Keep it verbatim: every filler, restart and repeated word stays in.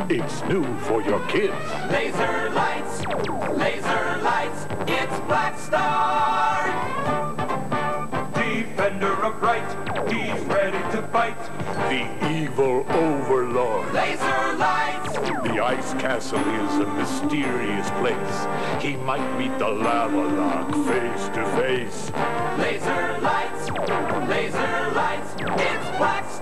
It's new for your kids. Laser lights, laser lights, it's Blackstar! Defender of right, he's ready to fight. The evil overlord. Laser lights! The ice castle is a mysterious place. He might meet the lava lock face to face. Laser lights, laser lights, it's Blackstar!